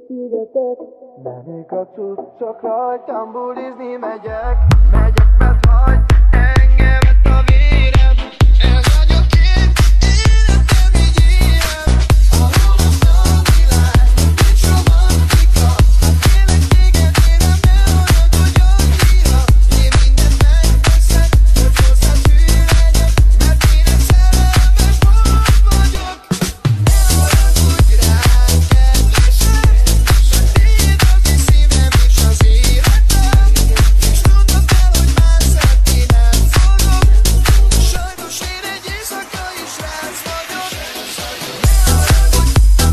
szigetek, mennék a cuccok rajtam, bulizni megyek, mert hagy engemet a vérem. Ez vagyok én, életem így élem. A holomban világ, nincs romantika. Kérlek téged, kérem, ne haragudj annyira. Én mindent megteszek, hogy hozzád hű legyek, mert én egy szerelmes bolond vagyok. Ne haragudj rám, kedvesem, sötét az én szívem és az életem. És tudnod kell, hogy már szeretni nem fogok. Sajnos én egy éjszakai srác vagyok. Ne haragudj.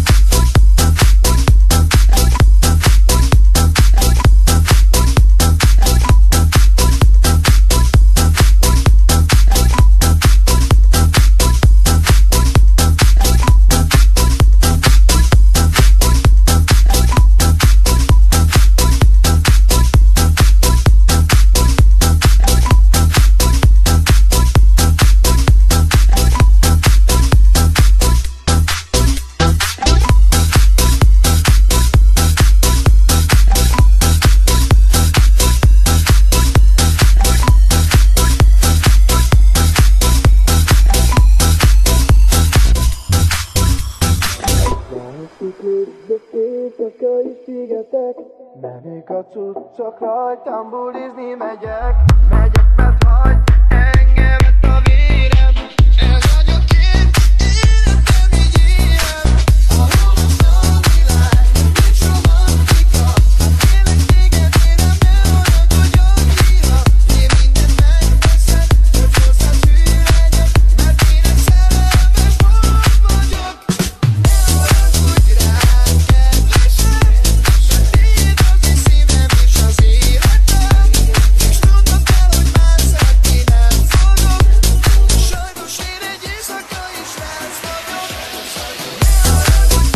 Éjszakai szigetek, mennék a cuccok rajtam, bulizni megyek, mert hagy engemet a vérem. Ez vagyok én, életem így élem. A holomban világ, nincs romantika. Kérlek téged, kérem, ne haragudj annyira. Én mindent megteszek, hogy hozzád hű legyek, mert én egy szerelmes bolond vagyok. Ne haragudj rám, kedvesem, sötét az én szívem és az életem. És tudnod kell, hogy már szeretni nem fogok. Sajnos én egy éjszakai srác vagyok. Ne haragudj.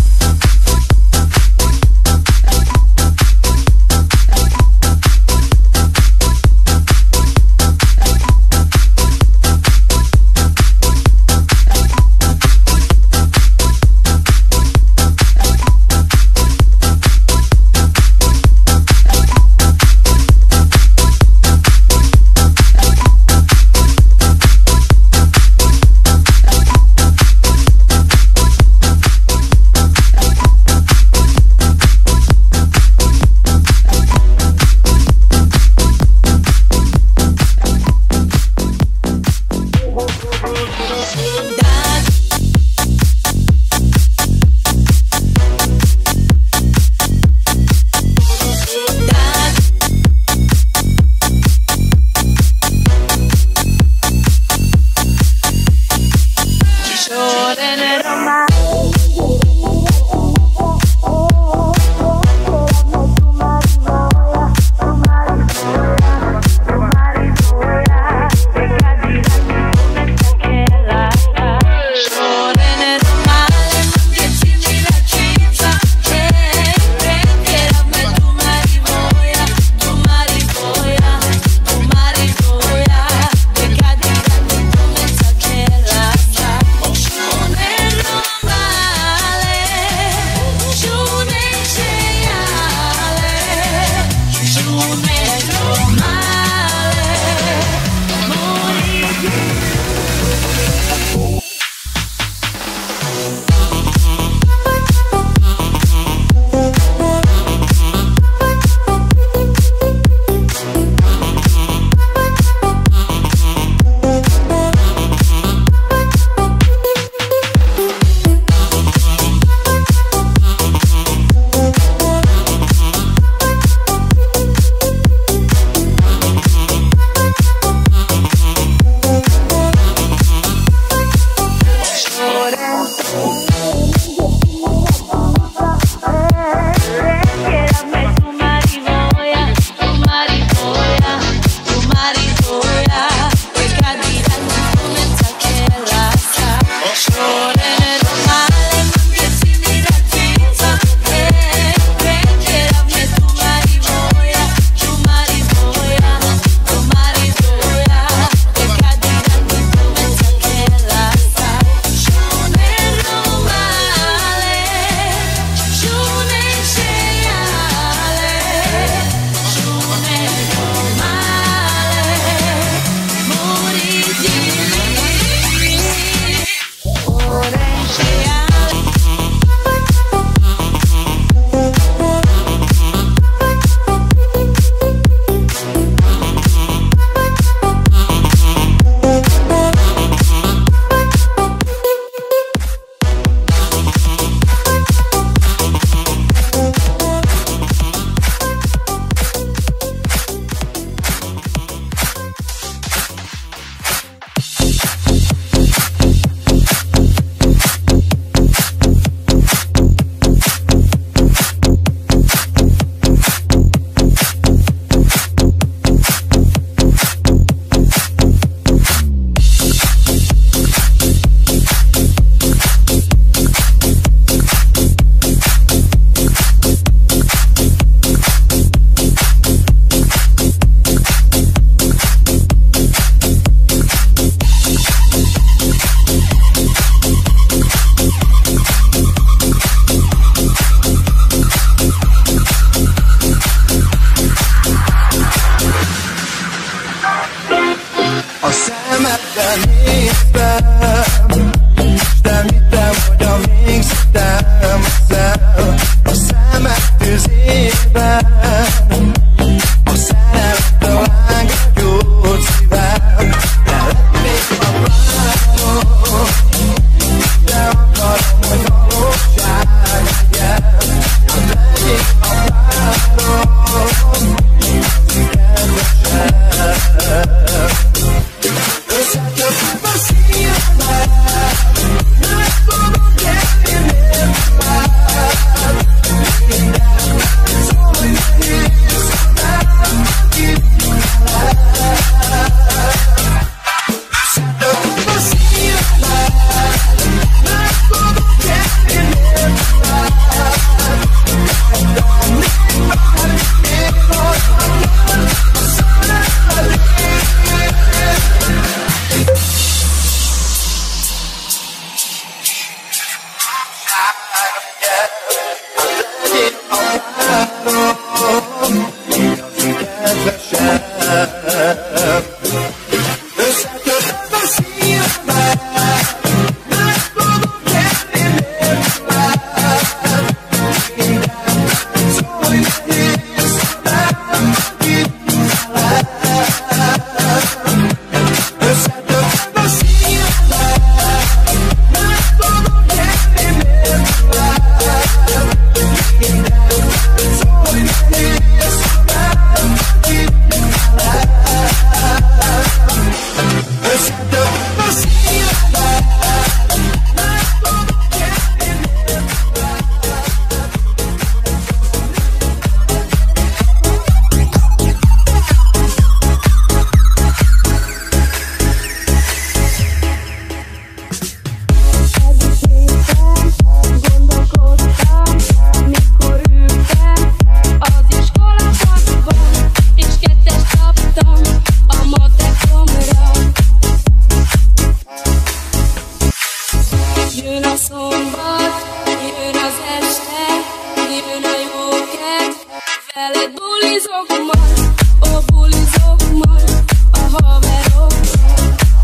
szombat, jön az este, jön a jó kedv, veled bulizok majd, ó bulizok majd a haverokkal.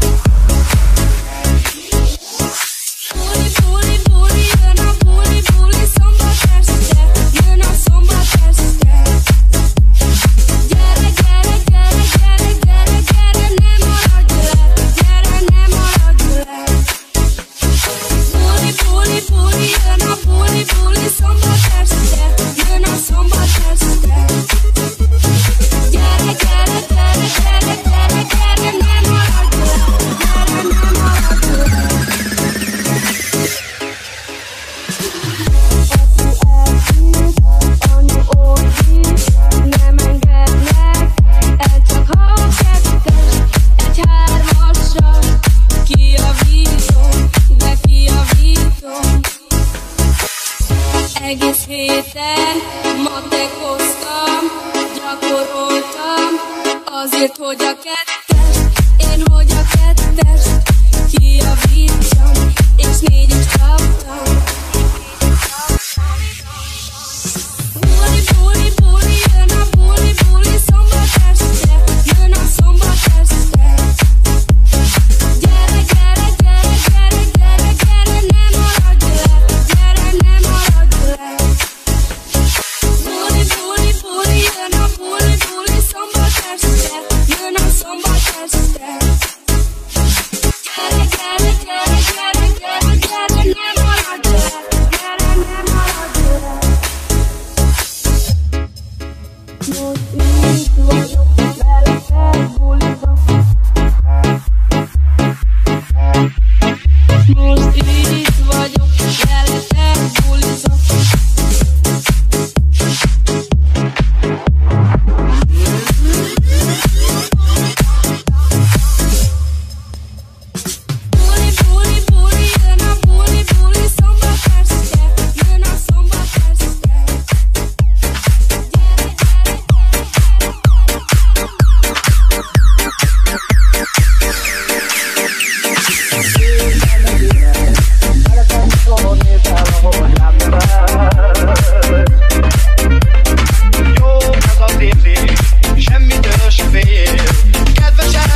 Buli, buli, buli, jön a buli, buli, szombat este, jön a szombat este. Gyere, gyere, gyere, gyere, gyere, gyere, ne maradj le, gyere, ne maradj le. Buli, buli, buli, jön a buli, buli, szombat este, jön a szombat este. Gyere, gyere, gyere, gyere, gyere, gyere, ne maradj le, gyere, ne maradj le. Anyu óvít, nem engednek el, csak ha a kettes, egy hármasra kijavítom, de kijavítom. Egész héten matekoztam, gyakoroltam, azért, hogy a kettest, én hogy a kettest kijavítsam, és 4 is kaptam. Buli, buli, buli, jön a buli, buli, szombat este, jön a szombat este. Gyere, gyere, gyere, gyere, gyere, gyere, ne maradj le, gyere, ne maradj le. Buli, buli, buli, jön a buli, buli, szombat este, jön a szombat este. Gyere, gyere, gyere, gyere, gyere, gyere, ne maradj le, gyere, ne maradj le. Most itt vagyok, veled bulizok. Most itt vagyok, veled bulizok. Buli, buli, buli, jön a buli, buli, szombat este, jön a szombat este. Gyere, gyere, Jó az az érzés, semmitől se fél. Kedvesem,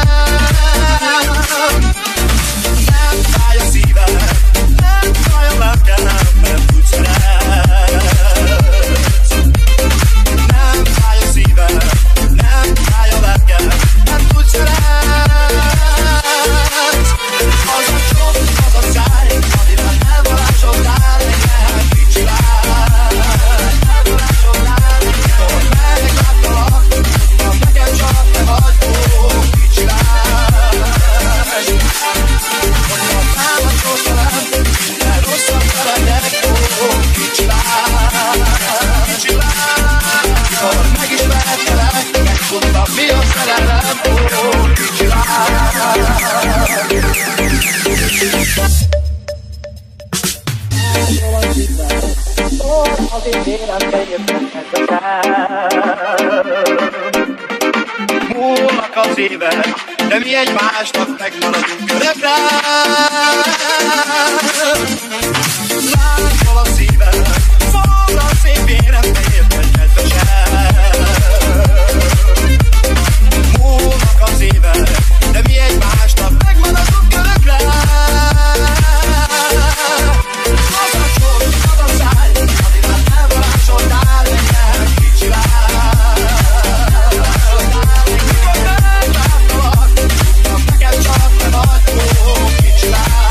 nem fáj a szívem, nem fáj a lelkem, mert úgy szeretsz. Nem fáj a szívem, nem fáj a lelkem, mert úgy szeretsz. Az a csomag, az a száj, amivel elvarázsoltál engem, mit csinálsz? Elvarázsoltál engem, hogy megláttalak, tudtam nekem csak te vagy, ó, mit csinálsz? Mondjam, nem a szószerem, minden rosszat szeretek, ó, mit csinálsz? Mit csinálsz? Mikor megismertelek, megtudtam mi a szerelem, ó, mit csinálsz? Azért érem teljesen múlnak az évek, de mi egymásnak megmaradunk örökre. Lángol a szívem, forra szép érem teljesen kedvesem. Múlnak az évek, de mi egymásnak megmaradunk örökre. Az a csók, az a száj, amivel elvarázsoltál engem, mit csinálsz? Mikor megláttalak, tudtam nekem csak te vagy, ó, mit csinálsz?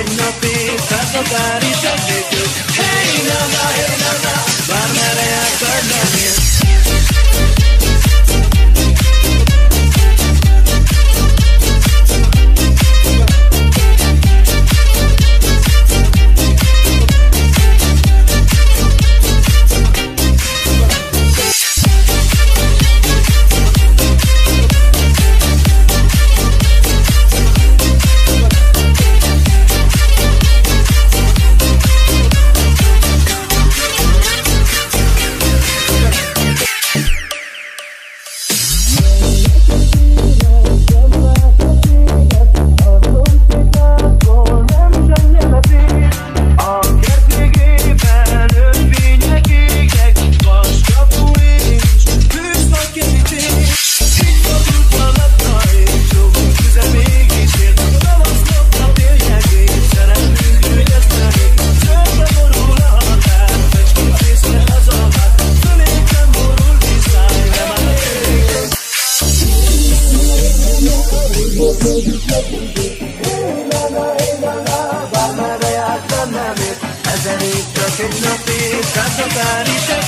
egy napig, felszakár is egy végül. Hey, na, bármerre jársz, vagy nem ér. Bármerre jársz, nem ér. Ezen így csak egy napig, felszakár is egy